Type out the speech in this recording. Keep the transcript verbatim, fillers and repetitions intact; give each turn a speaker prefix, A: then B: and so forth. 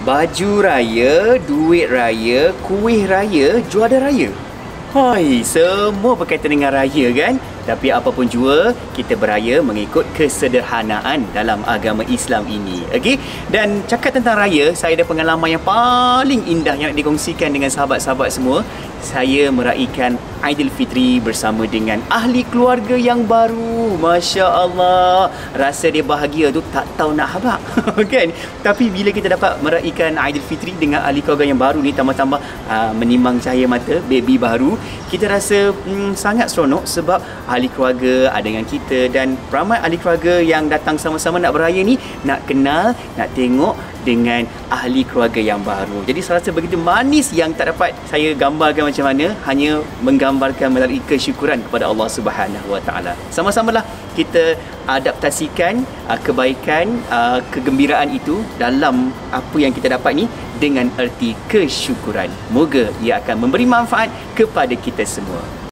A: Baju raya, duit raya, kuih raya, juara raya. Hai, semua berkaitan dengan raya kan? Tapi apapun jua, kita beraya mengikut kesederhanaan dalam agama Islam ini. Okey? Dan cakap tentang raya, saya ada pengalaman yang paling indah yang nak dikongsikan dengan sahabat-sahabat semua. Saya meraihkan Aidilfitri bersama dengan ahli keluarga yang baru. Masya Allah, rasa dia bahagia tu tak tahu nak habaq. Kan? Tapi bila kita dapat meraihkan Aidilfitri dengan ahli keluarga yang baru ni, tambah-tambah uh, menimang cahaya mata, baby baru, kita rasa hmm, sangat seronok sebab ahli keluarga ada dengan kita dan ramai ahli keluarga yang datang sama-sama nak beraya ni nak kenal, nak tengok dengan ahli keluarga yang baru. Jadi saya rasa begitu manis yang tak dapat saya gambarkan macam mana, hanya menggambarkan melalui kesyukuran kepada Allah Subhanahu Wa Taala. Sama-samalah kita adaptasikan uh, kebaikan, uh, kegembiraan itu dalam apa yang kita dapat ni dengan erti kesyukuran. Moga ia akan memberi manfaat kepada kita semua.